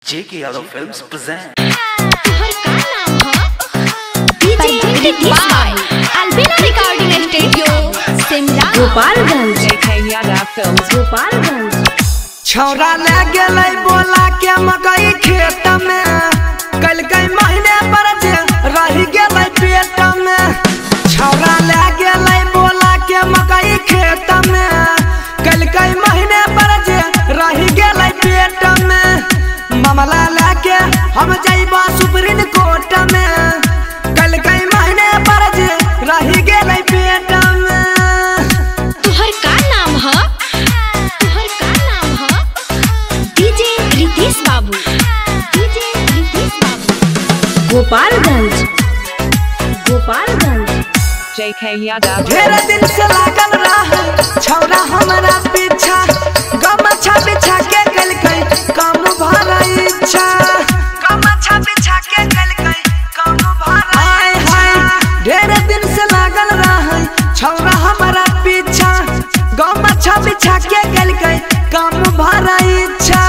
JK Yadav Films present. Albina Recording Studio, Simran, Gopalganj. JK Yadav Films, Gopalganj. छौरा ले गेलै बोला के मकई खेत में, कल कई महीने पर जे रही गेलै पेट में। छौरा ले गेलै बोला के मकई खेत में, कल कई महीने पर जे रही गेलै पेट में। मामला लेके हम जाइबा सुप्रीम कोर्ट में, कल कई महीने पर जे रही गेलै पेट में। तुहर का नाम है? तुहर का नाम है? DJ रितेश बाबू, DJ रितेश बाबू, गोपालगंज। गोपालगंज। JK Yadav ढेर दिन से लागल रहा छौरा हमारा पीछा, गमछा बिछा के गल गई कम भरा इच्छा। गमछा बिछा के गल गई कम भरा हाय हाय। ढेर दिन से लागल रहा छौरा हमारा पीछा, गमछा बिछा के गल गई कम भरा इच्छा।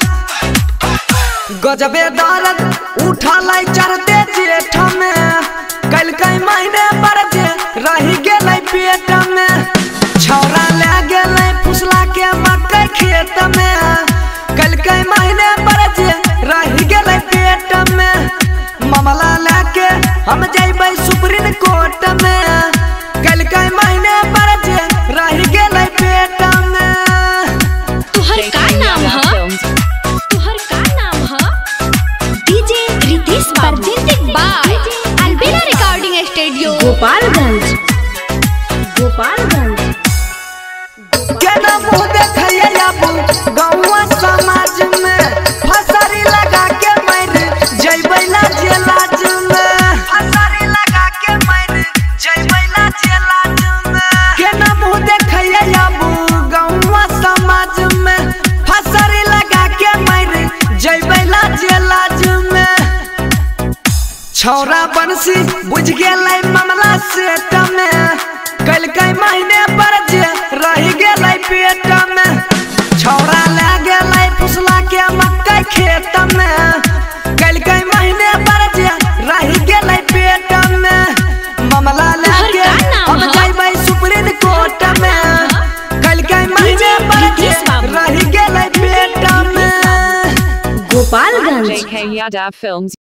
गजबे दर्द उठा लाई चढ़ते जेठ में, कल कई महीने पर जे रही गेलै पेट में। छौरा ले गेलै फुसला के मकई खेत में, कल कई महीने पर जे रही गेलै पेट में। मामला लेके हम जइबै सुप्रीम कोर्ट में, कल कई महीने पर जे रही गेलै पेट में। तुहर का नाम है? तुहर का नाम है? DJ रितेश बाबू, presented by Albina Recording Studio, Gopalganj. Gopalganj. केना मुँह देखैया अब गौवा समाज में, फसरी लगा के मर जइबै ना जेलाज में। फसरी लगा के मर जइबै ना जेलाज में। केना मुँह देखैया अब गौवा समाज में, फसरी लगा के मर जइबै ना जेलाज में। छौरा बंसी बुझ गेलै मामला सेट में, कल कई महीने पर जे रही गेलै पेट में। छौरा ले गेलै फुसला के मकई खेत में, कल कई महीने पर जे रही गेलै पेट में। मामला लेके हम जइबै सुप्रीम कोर्ट में, कल कई महीने पर जे रही गेलै पेट में। गोपालगंज। JK Yadav Films.